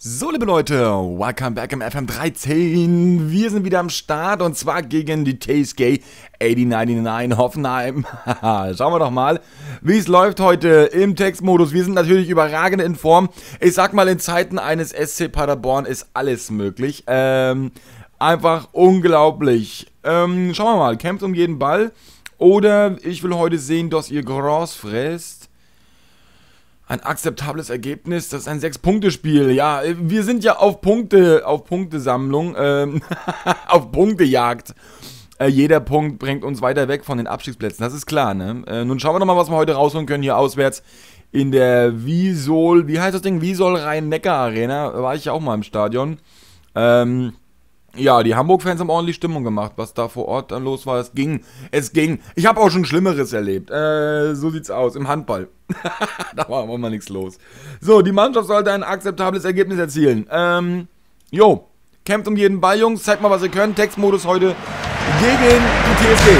So, liebe Leute, welcome back im FM13. Wir sind wieder am Start und zwar gegen die TSG 8099 Hoffenheim. Schauen wir doch mal, wie es läuft heute im Textmodus. Wir sind natürlich überragend in Form. Ich sag mal, in Zeiten eines SC Paderborn ist alles möglich. Einfach unglaublich. Schauen wir mal, kämpft um jeden Ball. Oder ich will heute sehen, dass ihr Gras fresst. Ein akzeptables Ergebnis, das ist ein 6-Punkte-Spiel. Ja, wir sind ja auf Punktesammlung, auf Punktejagd. Jeder Punkt bringt uns weiter weg von den Abstiegsplätzen, das ist klar, ne? Nun schauen wir nochmal, was wir heute rausholen können hier auswärts in der Wiesol, wie heißt das Ding? Wiesol Rhein-Neckar-Arena, war ich ja auch mal im Stadion. Ja, die Hamburg-Fans haben ordentlich Stimmung gemacht, was da vor Ort dann los war. Es ging. Ich habe auch schon Schlimmeres erlebt. So sieht's aus, im Handball. Da war auch mal nichts los. So, die Mannschaft sollte ein akzeptables Ergebnis erzielen. Kämpft um jeden Ball, Jungs. Zeigt mal, was ihr könnt. Textmodus heute gegen die TSG.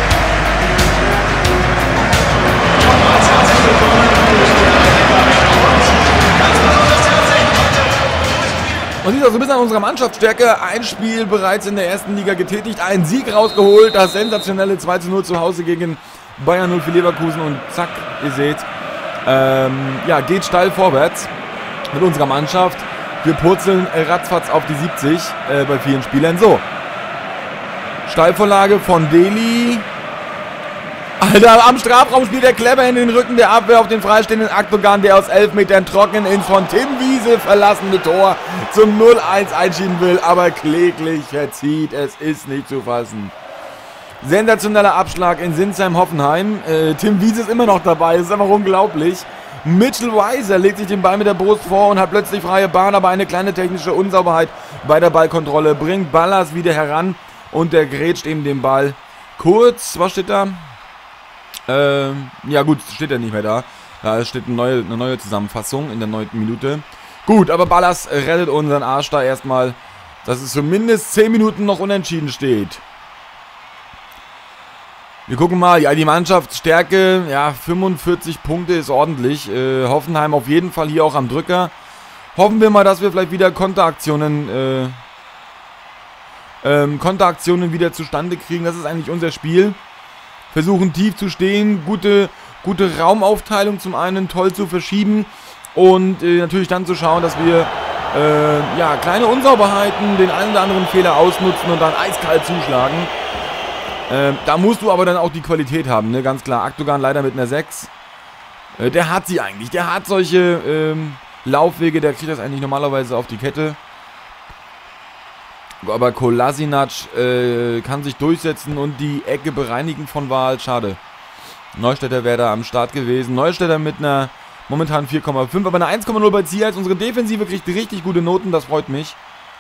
Man sieht auch so ein bisschen an unserer Mannschaftsstärke. Ein Spiel bereits in der ersten Liga getätigt, einen Sieg rausgeholt, das sensationelle 2:0 zu Hause gegen Bayern 0 für Leverkusen und zack, ihr seht, geht steil vorwärts mit unserer Mannschaft. Wir purzeln ratzfatz auf die 70 bei vielen Spielern. So, Steilvorlage von Deli. Alter, am Strafraum spielt der Clever in den Rücken der Abwehr auf den freistehenden Akdogan, der aus 11 Metern trocken ins von Tim Wiese verlassene Tor zum 0:1 einschieben will, aber kläglich verzieht, es ist nicht zu fassen. Sensationeller Abschlag in Sinsheim-Hoffenheim. Tim Wiese ist immer noch dabei, das ist einfach unglaublich. Mitchell Weiser legt sich den Ball mit der Brust vor und hat plötzlich freie Bahn, aber eine kleine technische Unsauberheit bei der Ballkontrolle bringt Ballas wieder heran und der grätscht eben den Ball kurz. Was steht da? Ja gut, steht ja nicht mehr da. Da steht eine neue Zusammenfassung in der 9. Minute. Gut, aber Ballas rettet unseren Arsch da erstmal, dass es zumindest 10 Minuten noch unentschieden steht. Wir gucken mal, ja, die Mannschaftsstärke, ja, 45 Punkte ist ordentlich. Hoffenheim auf jeden Fall hier auch am Drücker. Hoffen wir mal, dass wir vielleicht wieder Konteraktionen wieder zustande kriegen. Das ist eigentlich unser Spiel. Versuchen tief zu stehen, gute Raumaufteilung zum einen, toll zu verschieben und natürlich dann zu schauen, dass wir kleine Unsauberheiten, den einen oder anderen Fehler ausnutzen und dann eiskalt zuschlagen. Da musst du aber dann auch die Qualität haben, ne? Ganz klar. Akdogan leider mit einer 6. Der hat sie eigentlich, der hat solche Laufwege, der kriegt das eigentlich normalerweise auf die Kette. Aber Kolasinac kann sich durchsetzen und die Ecke bereinigen von Wahl. Schade. Neustädter wäre da am Start gewesen. Neustädter mit einer momentan 4,5, aber eine 1,0 bei Zierhals. Unsere Defensive kriegt richtig gute Noten, das freut mich.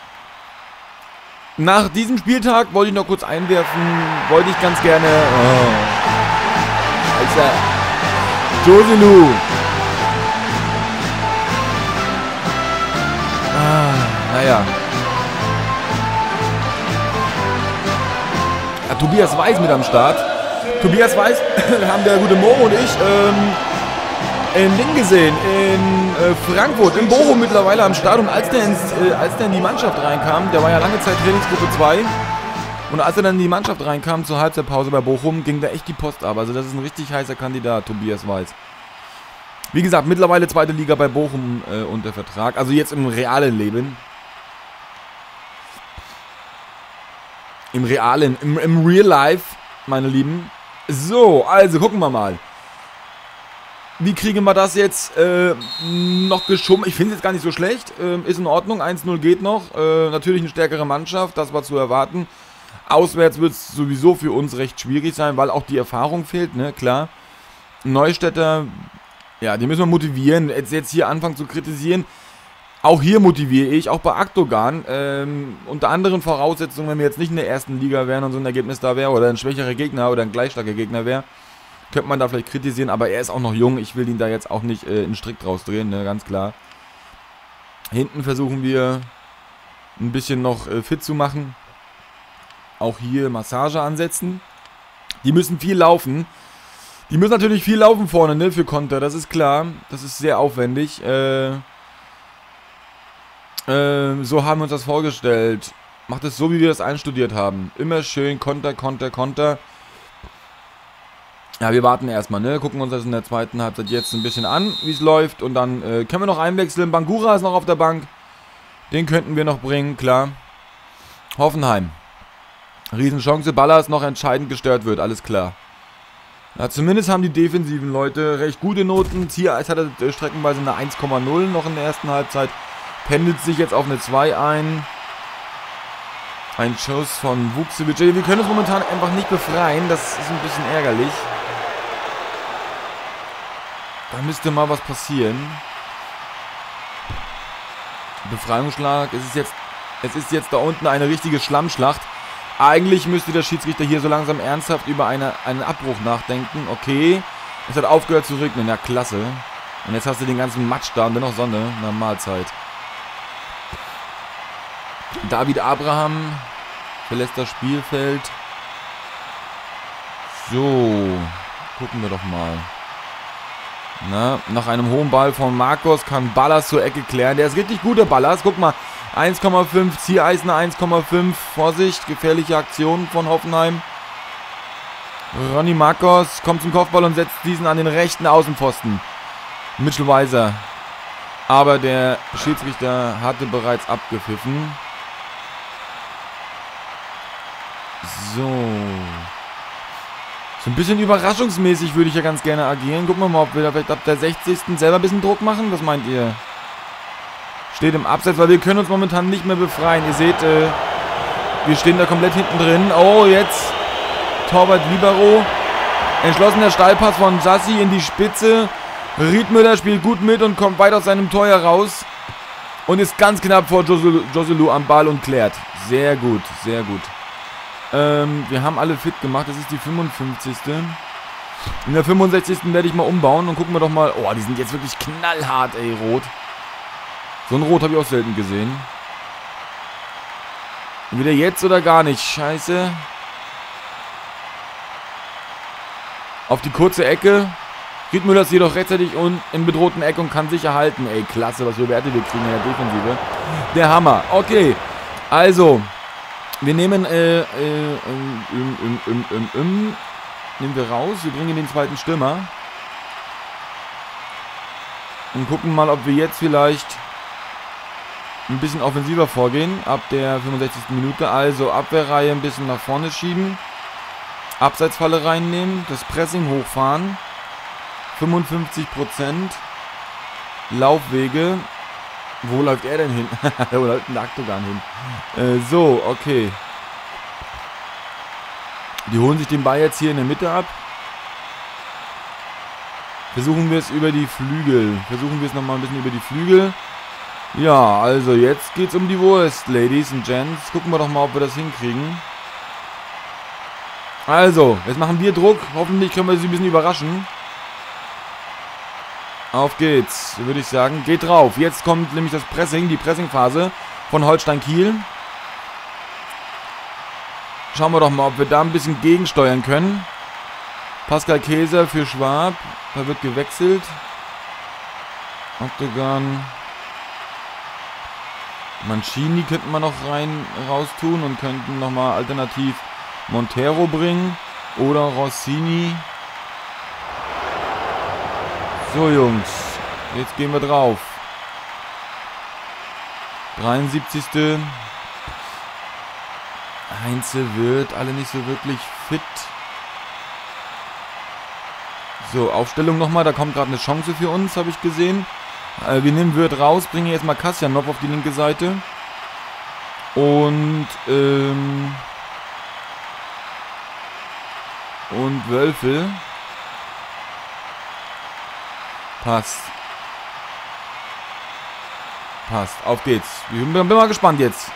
Nach diesem Spieltag wollte ich noch kurz einwerfen, wollte ich ganz gerne... Joselu. Naja. Tobias Weiß mit am Start. Tobias Weiß haben der gute Mo und ich in Ding gesehen, in Frankfurt, in Bochum mittlerweile am Start. Und als der in die Mannschaft reinkam, der war ja lange Zeit Trainingsgruppe 2. Und als er dann in die Mannschaft reinkam zur Halbzeitpause bei Bochum, ging da echt die Post ab. Also das ist ein richtig heißer Kandidat, Tobias Weiß. Wie gesagt, mittlerweile 2. Liga bei Bochum unter Vertrag. Also jetzt im realen Leben. Im Real Life, meine Lieben. So, also gucken wir mal. Wie kriegen wir das jetzt noch geschummelt? Ich finde es jetzt gar nicht so schlecht. Ist in Ordnung, 1:0 geht noch. Natürlich eine stärkere Mannschaft, das war zu erwarten. Auswärts wird es sowieso für uns recht schwierig sein, weil auch die Erfahrung fehlt, ne, klar. Neustädter, ja, die müssen wir motivieren. Jetzt hier anfangen zu kritisieren. Auch hier motiviere ich, auch bei Akdogan, unter anderen Voraussetzungen, wenn wir jetzt nicht in der ersten Liga wären und so ein Ergebnis da wäre oder ein schwächerer Gegner oder ein gleich starker Gegner wäre, könnte man da vielleicht kritisieren, aber er ist auch noch jung, ich will ihn da jetzt auch nicht einen Strick draus drehen, ne, ganz klar. Hinten versuchen wir ein bisschen noch fit zu machen, auch hier Massage ansetzen, die müssen viel laufen, die müssen natürlich viel laufen vorne, ne, für Konter, das ist klar, das ist sehr aufwendig, So haben wir uns das vorgestellt. Macht es so, wie wir das einstudiert haben. Immer schön Konter, Konter, Konter. Ja, wir warten erstmal, ne? Gucken uns das in der zweiten Halbzeit jetzt ein bisschen an, wie es läuft. Und dann können wir noch einwechseln. Bangura ist noch auf der Bank. Den könnten wir noch bringen, klar. Hoffenheim. Riesenchance. Ballas noch entscheidend gestört wird, alles klar. Ja, zumindest haben die defensiven Leute recht gute Noten. Ziereis hatte streckenweise eine 1,0 noch in der ersten Halbzeit. Pendelt sich jetzt auf eine 2 ein. Ein Schuss von Vukcevic. Wir können uns momentan einfach nicht befreien. Das ist ein bisschen ärgerlich. Da müsste mal was passieren. Befreiungsschlag. Es ist jetzt da unten eine richtige Schlammschlacht. Eigentlich müsste der Schiedsrichter hier so langsam ernsthaft über einen Abbruch nachdenken. Okay. Es hat aufgehört zu regnen. Ja, klasse. Und jetzt hast du den ganzen Matsch da und dann noch Sonne. Na, Mahlzeit. David Abraham verlässt das Spielfeld. So. Gucken wir doch mal. Na, nach einem hohen Ball von Marcos kann Ballas zur Ecke klären. Der ist richtig gut, der Ballas. Guck mal. 1,5, Ziereisen 1,5. Vorsicht, gefährliche Aktion von Hoffenheim. Ronny Marcos kommt zum Kopfball und setzt diesen an den rechten Außenpfosten. Mitchell Weiser. Aber der Schiedsrichter hatte bereits abgepfiffen. So. So ein bisschen überraschungsmäßig würde ich ja ganz gerne agieren. Gucken wir mal, ob wir da vielleicht ab der 60. selber ein bisschen Druck machen. Was meint ihr? Steht im Abseits, weil wir können uns momentan nicht mehr befreien. Ihr seht, wir stehen da komplett hinten drin. Oh, jetzt Torwart Libero. Entschlossener Steilpass von Sassi in die Spitze. Riedmüller spielt gut mit und kommt weit aus seinem Tor heraus. Und ist ganz knapp vor Joselu am Ball und klärt. Sehr gut, sehr gut. Wir haben alle fit gemacht. Das ist die 55. In der 65. werde ich mal umbauen und gucken wir doch mal. Oh, die sind jetzt wirklich knallhart, ey, rot. So ein Rot habe ich auch selten gesehen. Entweder jetzt oder gar nicht. Scheiße. Auf die kurze Ecke. Riedmüller ist jedoch rechtzeitig und im bedrohten Eck und kann sich erhalten. Ey, klasse, was für Werte wir kriegen in der Defensive. Der Hammer. Okay. Also. Wir nehmen, nehmen wir raus. Wir bringen den zweiten Stürmer. Und gucken mal, ob wir jetzt vielleicht ein bisschen offensiver vorgehen. Ab der 65. Minute. Also Abwehrreihe ein bisschen nach vorne schieben. Abseitsfalle reinnehmen. Das Pressing hochfahren. 55%. Laufwege. Wo läuft er denn hin? Wo läuft ein Aktogan hin? So, okay. Die holen sich den Ball jetzt hier in der Mitte ab. Versuchen wir es über die Flügel. Versuchen wir es nochmal ein bisschen über die Flügel. Ja, also jetzt geht's um die Wurst, Ladies and Gents. Gucken wir doch mal, ob wir das hinkriegen. Also, jetzt machen wir Druck. Hoffentlich können wir sie ein bisschen überraschen. Auf geht's, würde ich sagen. Geht drauf. Jetzt kommt nämlich das Pressing, die Pressingphase von Holstein Kiel. Schauen wir doch mal, ob wir da ein bisschen gegensteuern können. Pascal Käser für Schwab. Da wird gewechselt. Octagon. Mancini könnten wir noch raus tun und könnten nochmal alternativ Montero bringen. Oder Rossini. So, Jungs. Jetzt gehen wir drauf. 73. Heinze wird alle nicht so wirklich fit. So, Aufstellung nochmal. Da kommt gerade eine Chance für uns, habe ich gesehen. Wir nehmen Wirth raus, bringen jetzt mal Kasjanov auf die linke Seite. Und Wölfel. Passt. Passt. Auf geht's. Ich bin mal gespannt jetzt.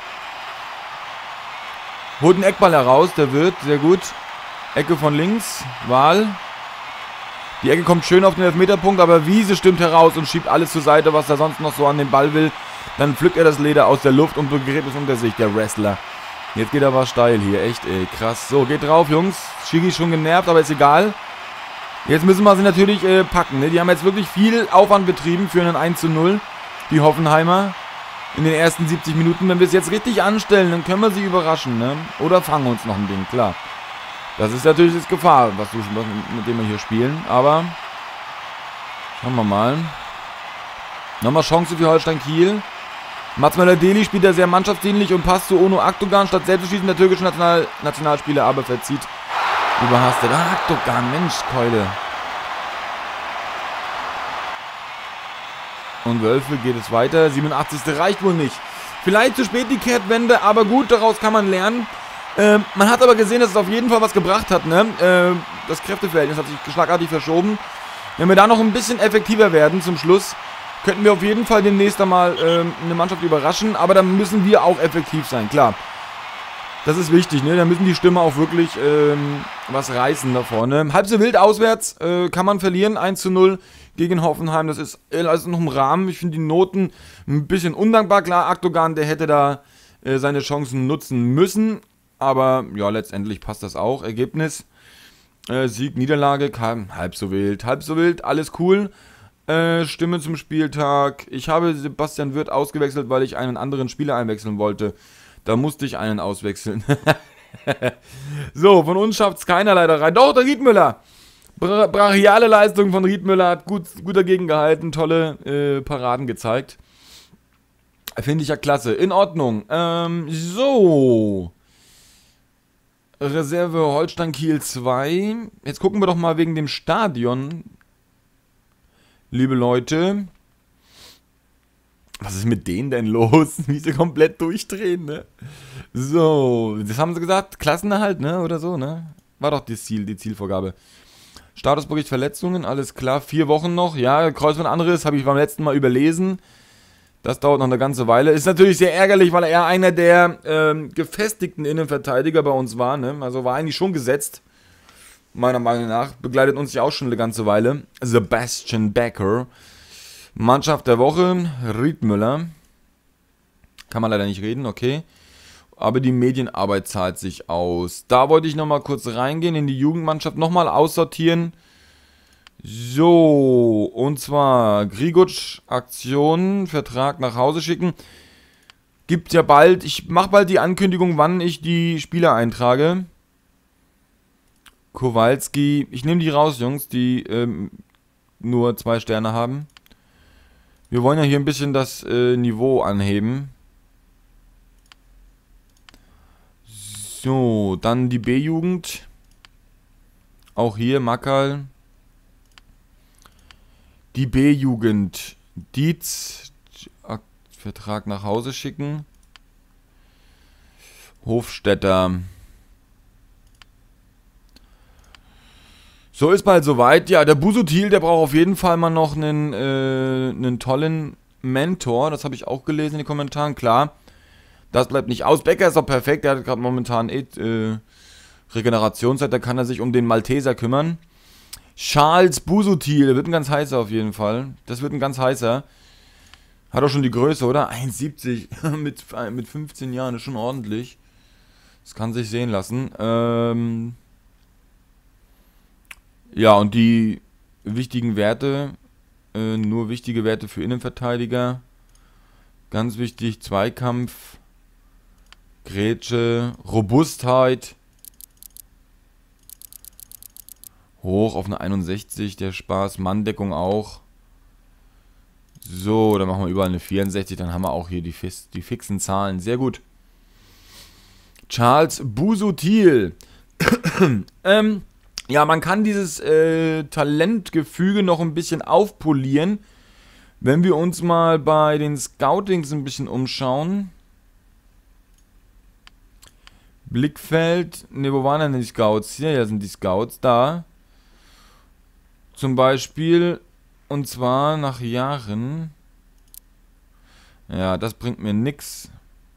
Holt einen Eckball heraus. Der wird sehr gut. Ecke von links. Wahl. Die Ecke kommt schön auf den Elfmeterpunkt, aber Wiese stimmt heraus und schiebt alles zur Seite, was er sonst noch so an den Ball will. Dann pflückt er das Leder aus der Luft und begräbt es unter sich, der Wrestler. Jetzt geht er aber steil hier. Echt, ey. Krass. So, geht drauf, Jungs. Schigi ist schon genervt, aber ist egal. Jetzt müssen wir sie natürlich packen. Ne? Die haben jetzt wirklich viel Aufwand betrieben für einen 1:0. Die Hoffenheimer. in den ersten 70 Minuten. Wenn wir es jetzt richtig anstellen, dann können wir sie überraschen, ne? Oder fangen uns noch ein Ding, klar. Das ist natürlich das Gefahr, mit dem wir hier spielen. Aber schauen wir mal. Nochmal Chance für Holstein Kiel. Mats Möller-Deli spielt da sehr mannschaftsdienlich und passt zu Onur Akdogan statt selbst zu schießen. Der türkische Nationalspieler aber verzieht überhastet. Akdogan, Mensch, Keule. Und Wölfe geht es weiter. 87. reicht wohl nicht. Vielleicht zu spät die Kehrtwende, aber gut, daraus kann man lernen. Man hat aber gesehen, dass es auf jeden Fall was gebracht hat, ne? Das Kräfteverhältnis hat sich schlagartig verschoben. Wenn wir da noch ein bisschen effektiver werden zum Schluss, könnten wir auf jeden Fall demnächst einmal eine Mannschaft überraschen. Aber dann müssen wir auch effektiv sein, klar. Das ist wichtig, ne? Da müssen die Stürmer auch wirklich was reißen da vorne. Halb so wild auswärts kann man verlieren, 1:0 gegen Hoffenheim. Das ist also noch im Rahmen. Ich finde die Noten ein bisschen undankbar. Klar, Akdogan, der hätte da seine Chancen nutzen müssen. Aber ja, letztendlich passt das auch. Ergebnis, Sieg, Niederlage, halb so wild, alles cool. Stimme zum Spieltag. Ich habe Sebastian Wirth ausgewechselt, weil ich einen anderen Spieler einwechseln wollte. Da musste ich einen auswechseln. So, von uns schafft es keiner leider rein. Doch, der Riedmüller. Brachiale Leistung von Riedmüller. Hat gut dagegen gehalten. Tolle Paraden gezeigt. Finde ich ja klasse. In Ordnung. So. Reserve Holstein Kiel 2. Jetzt gucken wir doch mal wegen dem Stadion. Liebe Leute. Was ist mit denen denn los? Wie sie komplett durchdrehen, ne? So, das haben sie gesagt. Klassenerhalt, ne? Oder so, ne? War doch das Ziel, die Zielvorgabe. Statusbericht Verletzungen, alles klar. 4 Wochen noch. Ja, Kreuzbandanriss habe ich beim letzten Mal überlesen. Das dauert noch eine ganze Weile. Ist natürlich sehr ärgerlich, weil er einer der gefestigten Innenverteidiger bei uns war, ne? Also war eigentlich schon gesetzt. Meiner Meinung nach. Begleitet uns ja auch schon eine ganze Weile. Sebastian Becker. Mannschaft der Woche, Riedmüller. Kann man leider nicht reden, okay. Aber die Medienarbeit zahlt sich aus. Da wollte ich nochmal kurz reingehen, in die Jugendmannschaft nochmal aussortieren. So, und zwar Grigutsch, Aktion, Vertrag nach Hause schicken. Gibt ja bald, ich mache bald die Ankündigung, wann ich die Spieler eintrage. Kowalski, ich nehme die raus, Jungs, die nur 2 Sterne haben. Wir wollen ja hier ein bisschen das Niveau anheben. So, dann die B-Jugend. Auch hier Makal. Die B-Jugend. Dietz. Vertrag nach Hause schicken. Hofstetter. So, ist bald soweit. Ja, der Busutil, der braucht auf jeden Fall mal noch einen tollen Mentor. Das habe ich auch gelesen in den Kommentaren. Klar, das bleibt nicht aus. Becker ist doch perfekt. Der hat gerade momentan Regenerationszeit. Da kann er sich um den Malteser kümmern. Charles Busutil, wird ein ganz heißer auf jeden Fall. Das wird ein ganz heißer. Hat auch schon die Größe, oder? 1,70 mit 15 Jahren, ist schon ordentlich. Das kann sich sehen lassen. Ja, und die wichtigen Werte, nur wichtige Werte für Innenverteidiger. Ganz wichtig, Zweikampf, Grätsche, Robustheit. Hoch auf eine 61, der Spaß, Manndeckung auch. So, dann machen wir überall eine 64, dann haben wir auch hier die fixen Zahlen. Sehr gut. Charles Busutil. Ja, man kann dieses Talentgefüge noch ein bisschen aufpolieren, wenn wir uns mal bei den Scoutings ein bisschen umschauen. Blickfeld, ne, wo waren denn die Scouts? Hier sind die Scouts, da. Zum Beispiel, und zwar nach Jahren. Ja, das bringt mir nix.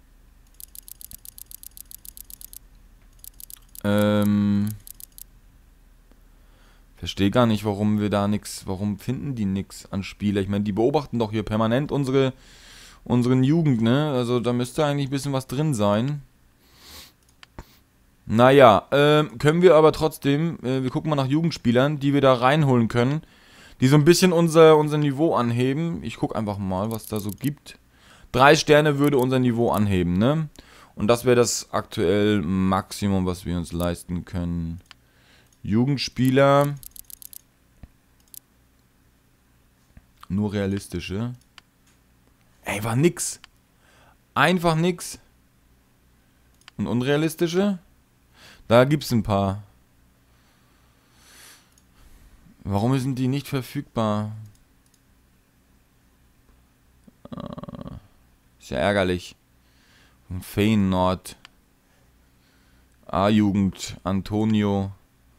Verstehe gar nicht, warum wir da nichts, warum finden die nichts an Spieler? Ich meine, die beobachten doch hier permanent unseren Jugend, ne? Also da müsste eigentlich ein bisschen was drin sein. Naja, können wir aber trotzdem, wir gucken mal nach Jugendspielern, die wir da reinholen können, die so ein bisschen unser Niveau anheben. Ich gucke einfach mal, was da so gibt. 3 Sterne würde unser Niveau anheben, ne? Und das wäre das aktuell Maximum, was wir uns leisten können. Jugendspieler. Nur realistische. Ey, war nix. Einfach nix. Und unrealistische? Da gibt's ein paar. Warum sind die nicht verfügbar? Ist ja ärgerlich. Feyenoord. A-Jugend. Antonio.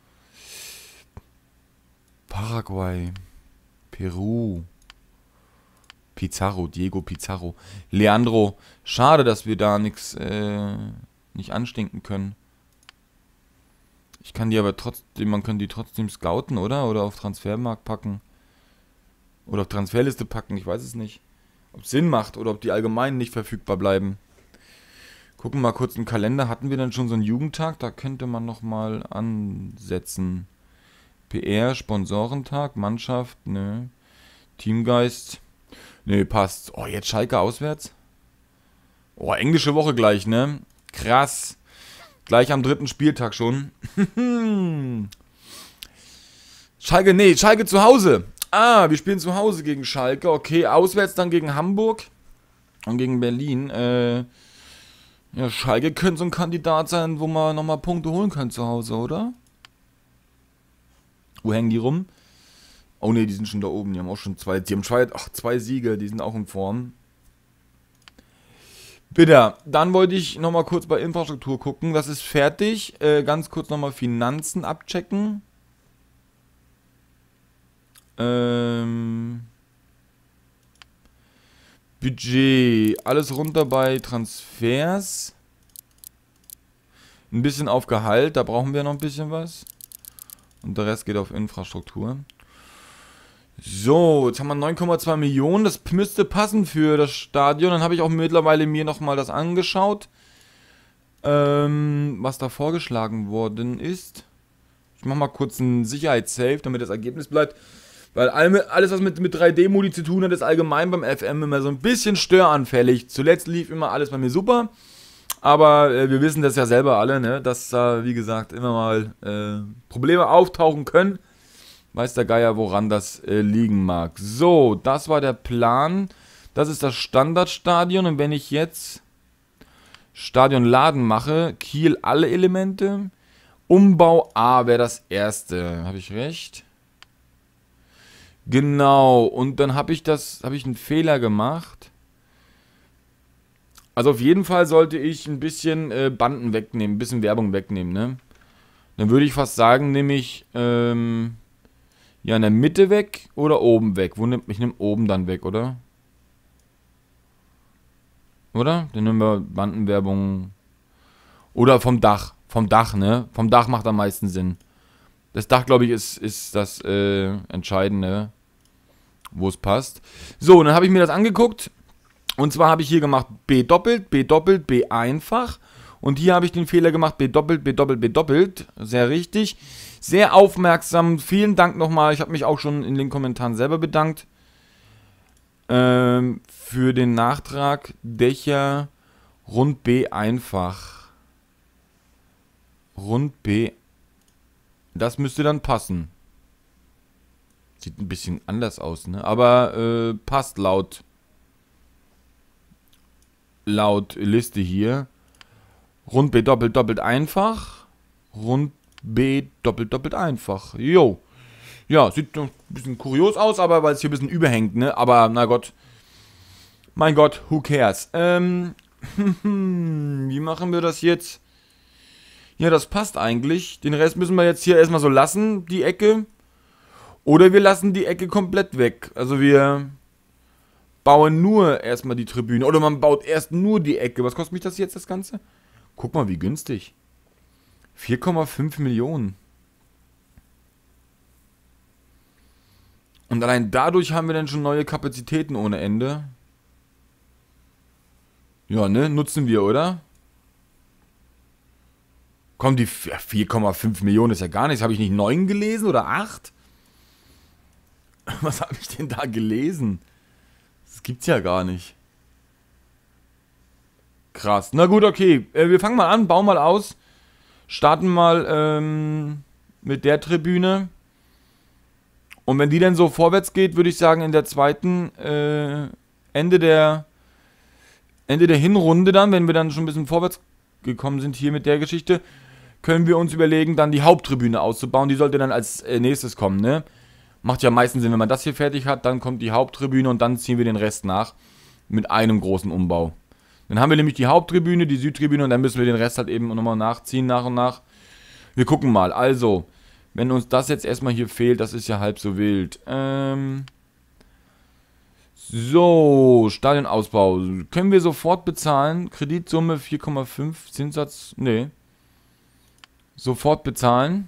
Paraguay. Peru. Pizarro. Diego Pizarro. Leandro. Schade, dass wir da nichts nicht anstinken können. Ich kann die aber trotzdem, man kann die trotzdem scouten, oder? Oder auf Transfermarkt packen. Oder auf Transferliste packen, ich weiß es nicht. Ob es Sinn macht oder ob die allgemein nicht verfügbar bleiben. Gucken wir mal kurz im Kalender. Hatten wir dann schon so einen Jugendtag? Da könnte man nochmal ansetzen. PR, Sponsorentag, Mannschaft, ne. Teamgeist. Ne, passt. Oh, jetzt Schalke auswärts? Oh, englische Woche gleich, ne? Krass. Gleich am 3. Spieltag schon. Schalke, nee, Schalke zu Hause. Ah, wir spielen zu Hause gegen Schalke. Okay, auswärts dann gegen Hamburg und gegen Berlin. Ja, Schalke könnte so ein Kandidat sein, wo man nochmal Punkte holen kann zu Hause, oder? Wo hängen die rum? Oh ne, die sind schon da oben. Die haben auch schon zwei Siege. Die sind auch in Form. Bitte, dann wollte ich nochmal kurz bei Infrastruktur gucken. Das ist fertig. Ganz kurz nochmal Finanzen abchecken. Budget. Alles runter bei Transfers. Ein bisschen auf Gehalt. Da brauchen wir noch ein bisschen was. Und der Rest geht auf Infrastruktur. So, jetzt haben wir 9,2 Millionen. Das müsste passen für das Stadion. Dann habe ich auch mittlerweile mir nochmal das angeschaut, was da vorgeschlagen worden ist. Ich mache mal kurz einen Sicherheitssave, damit das Ergebnis bleibt. Weil alles, was mit 3D-Modi zu tun hat, ist allgemein beim FM immer so ein bisschen störanfällig. Zuletzt lief immer alles bei mir super. Aber wir wissen das ja selber alle, ne? Dass da, wie gesagt, immer mal Probleme auftauchen können. Weiß der Geier, woran das liegen mag. So, das war der Plan. Das ist das Standardstadion. Und wenn ich jetzt Stadion laden mache, Kiel alle Elemente. Umbau A wäre das erste. Habe ich recht? Genau. Und dann habe ich einen Fehler gemacht. Also auf jeden Fall sollte ich ein bisschen Banden wegnehmen, ein bisschen Werbung wegnehmen, ne? Dann würde ich fast sagen, nehme ich ja in der Mitte weg oder oben weg. Ich nehme oben dann weg, oder? Oder? Dann nehmen wir Bandenwerbung. Oder vom Dach. Vom Dach, ne? Vom Dach macht am meisten Sinn. Das Dach, glaube ich, ist das Entscheidende, wo es passt. So, dann habe ich mir das angeguckt. Und zwar habe ich hier gemacht B doppelt, B doppelt, B einfach. Und hier habe ich den Fehler gemacht, B doppelt, B doppelt, B doppelt. Sehr richtig. Sehr aufmerksam. Vielen Dank nochmal. Ich habe mich auch schon in den Kommentaren selber bedankt. Für den Nachtrag. Dächer rund B einfach. Rund B. Das müsste dann passen. Sieht ein bisschen anders aus, ne? Aber passt laut Liste hier. Rund B doppelt doppelt einfach. Rund B doppelt doppelt einfach. Jo. Ja, sieht ein bisschen kurios aus, aber weil es hier ein bisschen überhängt, ne? Aber na Gott. Mein Gott, who cares? Wie machen wir das jetzt? Ja, das passt eigentlich. Den Rest müssen wir jetzt hier erstmal so lassen, die Ecke. Oder wir lassen die Ecke komplett weg. Also wir bauen nur erstmal die Tribüne. Oder man baut erst nur die Ecke. Was kostet mich das jetzt, das Ganze? Guck mal, wie günstig. 4,5 Millionen. Und allein dadurch haben wir dann schon neue Kapazitäten ohne Ende. Ja, ne? Nutzen wir, oder? Komm, die 4,5 Millionen ist ja gar nichts. Habe ich nicht 9 gelesen oder 8? Was habe ich denn da gelesen? Das gibt's ja gar nicht. krass. Na gut, okay. Wir fangen mal an, bauen mal aus. Starten mal mit der Tribüne. Und wenn die dann so vorwärts geht, würde ich sagen, in der zweiten Ende der Hinrunde dann, wenn wir dann schon ein bisschen vorwärts gekommen sind hier mit der Geschichte, können wir uns überlegen, dann die Haupttribüne auszubauen. Die sollte dann als nächstes kommen, ne? Macht ja meistens Sinn, wenn man das hier fertig hat, dann kommt die Haupttribüne und dann ziehen wir den Rest nach mit einem großen Umbau. Dann haben wir nämlich die Haupttribüne, die Südtribüne und dann müssen wir den Rest halt eben nochmal nachziehen, nach und nach. Wir gucken mal, also, wenn uns das jetzt erstmal hier fehlt, das ist ja halb so wild. So, Stadionausbau. Können wir sofort bezahlen? Kreditsumme 4,5, Zinssatz, nee. Sofort bezahlen.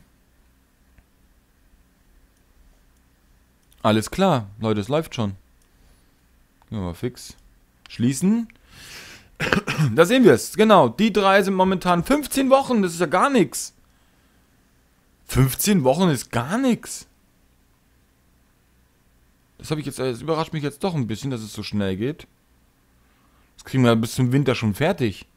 Alles klar, Leute, es läuft schon. Gehen wir mal fix. Schließen. Da sehen wir es, genau. Die 3 sind momentan 15 Wochen, das ist ja gar nichts. 15 Wochen ist gar nichts. Das überrascht mich jetzt doch ein bisschen, dass es so schnell geht. Das kriegen wir bis zum Winter schon fertig.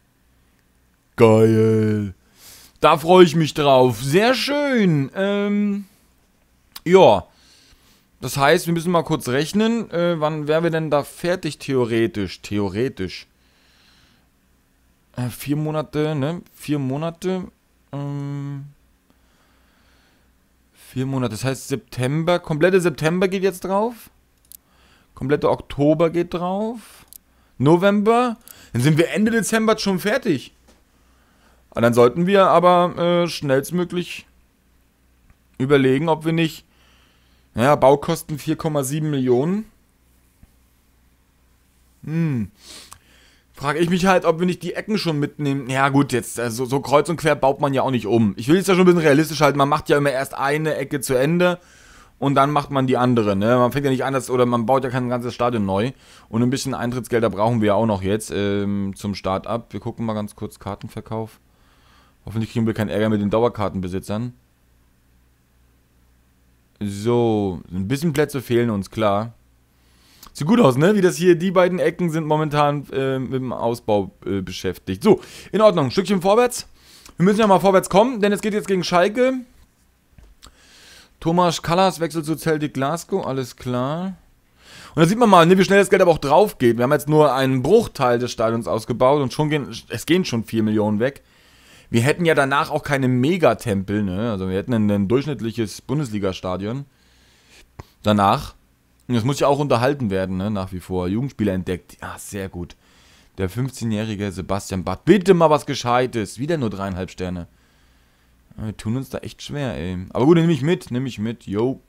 Geil. Da freue ich mich drauf. Sehr schön. Ja. Das heißt, wir müssen mal kurz rechnen. Wann wären wir denn da fertig, theoretisch? 4 Monate, ne? 4 Monate. 4 Monate, das heißt September. Komplette September geht jetzt drauf. Komplette Oktober geht drauf. November. Dann sind wir Ende Dezember schon fertig. Und dann sollten wir aber schnellstmöglich überlegen, ob wir nicht... Naja, Baukosten 4,7 Millionen. Frage ich mich halt, ob wir nicht die Ecken schon mitnehmen. Ja gut, jetzt also so kreuz und quer baut man ja auch nicht um. Ich will jetzt ja schon ein bisschen realistisch halten. Man macht ja immer erst eine Ecke zu Ende und dann macht man die andere. Ne? Man fängt ja nicht an, oder man baut ja kein ganzes Stadion neu. Und ein bisschen Eintrittsgelder brauchen wir ja auch noch jetzt zum Start ab. Wir gucken mal ganz kurz Kartenverkauf. Hoffentlich kriegen wir keinen Ärger mit den Dauerkartenbesitzern. So, ein bisschen Plätze fehlen uns, klar. Sieht gut aus, ne? Wie das hier, die beiden Ecken sind momentan mit dem Ausbau beschäftigt. So, in Ordnung, ein Stückchen vorwärts. Wir müssen ja mal vorwärts kommen, denn es geht jetzt gegen Schalke. Thomas Kallas wechselt zu Celtic Glasgow, alles klar. Und da sieht man mal, ne, wie schnell das Geld aber auch drauf geht. Wir haben jetzt nur einen Bruchteil des Stadions ausgebaut und es gehen schon 4 Millionen weg. Wir hätten ja danach auch keine Megatempel, ne? Also wir hätten ein durchschnittliches Bundesliga-Stadion. Danach. Und das muss ja auch unterhalten werden, ne? Nach wie vor. Jugendspieler entdeckt. Ja, sehr gut. Der 15-jährige Sebastian Bach. Bitte mal was Gescheites. Wieder nur 3,5 Sterne. Wir tun uns da echt schwer, ey. Aber gut, nehme ich mit. Yo.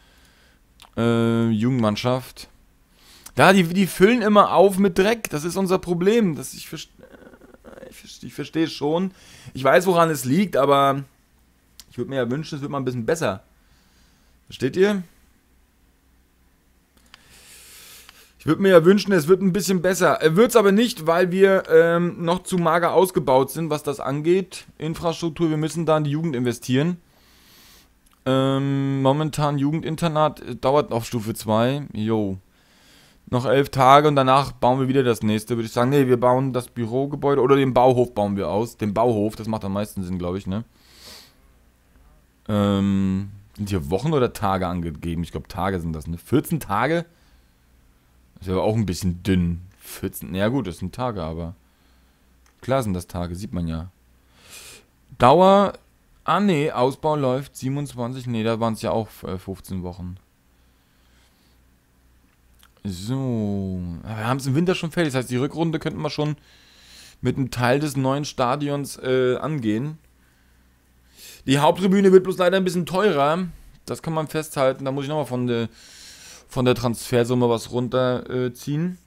Jugendmannschaft. Da, die füllen immer auf mit Dreck. Das ist unser Problem. Ich verstehe schon. Ich weiß, woran es liegt, aber ich würde mir ja wünschen, es wird mal ein bisschen besser. Versteht ihr? Ich würde mir ja wünschen, es wird ein bisschen besser. Wird es aber nicht, weil wir noch zu mager ausgebaut sind, was das angeht. Infrastruktur, wir müssen da in die Jugend investieren. Momentan Jugendinternat dauert auf Stufe 2. Jo. Noch 11 Tage und danach bauen wir wieder das nächste, würde ich sagen. Ne, wir bauen das Bürogebäude oder den Bauhof bauen wir aus. Den Bauhof, das macht am meisten Sinn, glaube ich, ne? Sind hier Wochen oder Tage angegeben? Ich glaube, Tage sind das, ne? 14 Tage? Das ist aber auch ein bisschen dünn. 14, ja gut, das sind Tage, aber... Klar sind das Tage, sieht man ja. Dauer... Ah, ne, Ausbau läuft 27, ne, da waren es ja auch 15 Wochen. So, wir haben es im Winter schon fertig. Das heißt, die Rückrunde könnten wir schon mit einem Teil des neuen Stadions angehen. Die Haupttribüne wird bloß leider ein bisschen teurer. Das kann man festhalten. Da muss ich nochmal von der Transfersumme was runterziehen.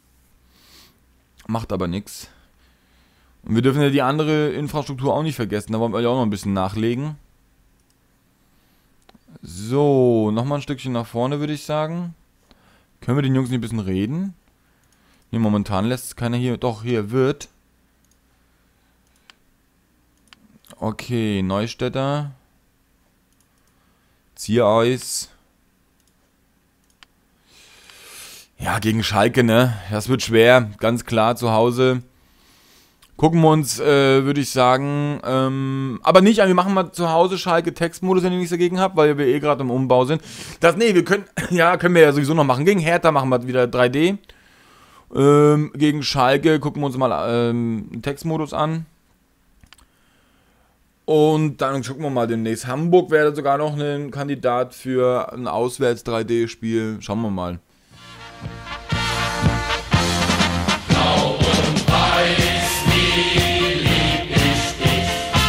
Macht aber nichts. Und wir dürfen ja die andere Infrastruktur auch nicht vergessen. Da wollen wir ja auch noch ein bisschen nachlegen. So, nochmal ein Stückchen nach vorne, würde ich sagen. Können wir den Jungs nicht ein bisschen reden? Nee, momentan lässt es keiner hier. Doch, hier wird. Okay, Neustädter. Ziereis. Ja, gegen Schalke, ne? Das wird schwer. Ganz klar, zu Hause. Gucken wir uns, würde ich sagen, aber nicht an, wir machen mal zu Hause Schalke Textmodus, wenn ihr nichts dagegen habt, weil wir eh gerade im Umbau sind. Wir können, ja, können wir ja sowieso noch machen. Gegen Hertha machen wir wieder 3D. Gegen Schalke gucken wir uns mal Textmodus an. Und dann gucken wir mal demnächst. Hamburg wäre sogar noch ein Kandidat für ein Auswärts-3D-Spiel. Schauen wir mal. Blau und weiß, wie lieb ich dich.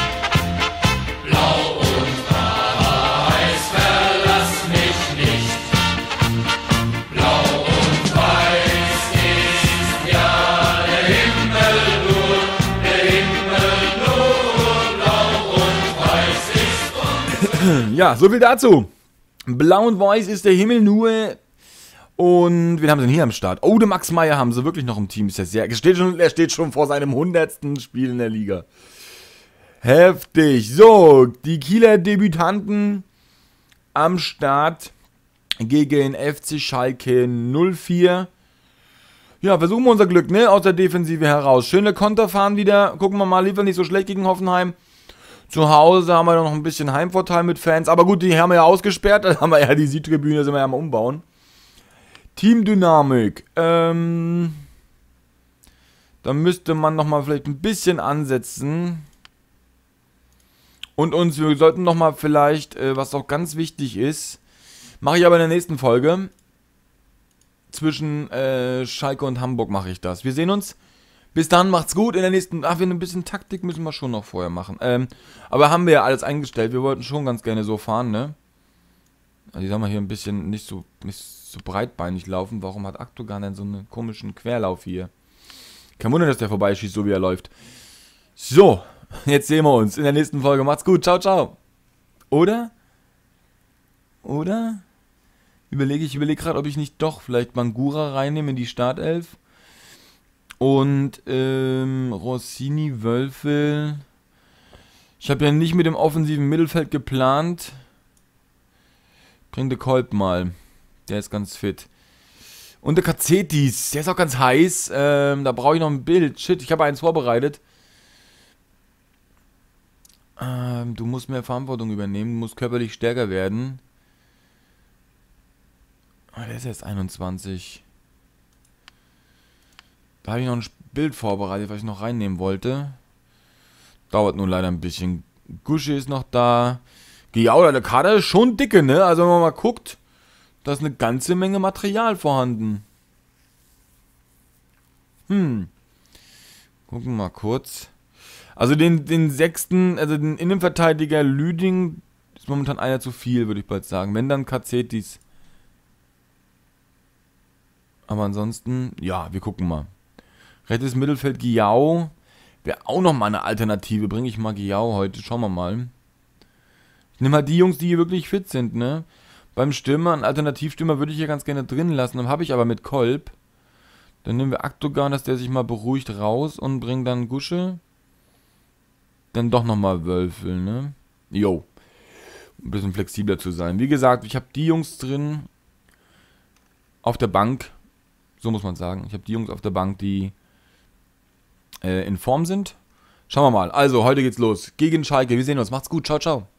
Blau und weiß, verlass mich nicht. Blau und weiß ist ja der Himmel nur, blau und weiß ist Ja, so viel dazu. Blau und weiß ist der Himmel nur. Und wen haben sie denn hier am Start? Oh, den Max Meyer haben sie wirklich noch im Team. Er steht schon vor seinem 100. Spiel in der Liga. Heftig. So, die Kieler Debütanten am Start gegen FC Schalke 04. Ja, versuchen wir unser Glück, ne? Aus der Defensive heraus. Schöne Konter fahren wieder. Gucken wir mal, lief nicht so schlecht gegen Hoffenheim. Zu Hause haben wir noch ein bisschen Heimvorteil mit Fans. Aber gut, die haben wir ja ausgesperrt. Dann haben wir ja die Südtribüne, sind wir ja am Umbauen. Teamdynamik. Da müsste man nochmal vielleicht ein bisschen ansetzen. Und wir sollten nochmal vielleicht, was auch ganz wichtig ist, mache ich aber in der nächsten Folge. Zwischen Schalke und Hamburg mache ich das. Wir sehen uns. Bis dann, macht's gut. In der nächsten, ein bisschen Taktik müssen wir schon noch vorher machen. Aber haben wir ja alles eingestellt. Wir wollten schon ganz gerne so fahren, ne? Also ich sag mal hier ein bisschen nicht so breitbeinig laufen. Warum hat Aktogan denn so einen komischen Querlauf hier? Kein Wunder, dass der vorbeischießt, so wie er läuft. So, jetzt sehen wir uns in der nächsten Folge. Macht's gut, ciao, ciao. Oder? Ich überlege gerade, ob ich nicht doch vielleicht Bangura reinnehme in die Startelf. Und Rossini, Wölfel. Ich habe ja nicht mit dem offensiven Mittelfeld geplant. Bring de Kolb mal. Der ist ganz fit. Und der Katzetis, der ist auch ganz heiß. Da brauche ich noch ein Bild. Shit, ich habe eins vorbereitet. Du musst mehr Verantwortung übernehmen. Du musst körperlich stärker werden. Der ist jetzt 21. Da habe ich noch ein Bild vorbereitet, was ich noch reinnehmen wollte. Dauert nun leider ein bisschen. Gusche ist noch da. Ja, der Kader ist schon dicke, ne? Also wenn man mal guckt, da ist eine ganze Menge Material vorhanden. Gucken wir mal kurz. Also den sechsten, also den Innenverteidiger Lüding ist momentan einer zu viel, würde ich bald sagen. Wenn dann Katzetis. Aber ansonsten, ja, wir gucken mal. Rechtes Mittelfeld Giao. Wäre auch noch mal eine Alternative. Bringe ich mal Giao heute. Schauen wir mal. Ich nehme halt die Jungs, die hier wirklich fit sind, ne? Beim Stürmer, einen Alternativstürmer würde ich hier ganz gerne drin lassen. Dann habe ich aber mit Kolb. Dann nehmen wir Aktogan, dass der sich mal beruhigt raus und bringen dann Gusche. Dann doch nochmal Wölfel, ne? Jo. Ein bisschen flexibler zu sein. Wie gesagt, ich habe die Jungs drin auf der Bank. So muss man sagen. Ich habe die Jungs auf der Bank, die in Form sind. Schauen wir mal. Also, heute geht's los. Gegen Schalke. Wir sehen uns. Macht's gut. Ciao, ciao.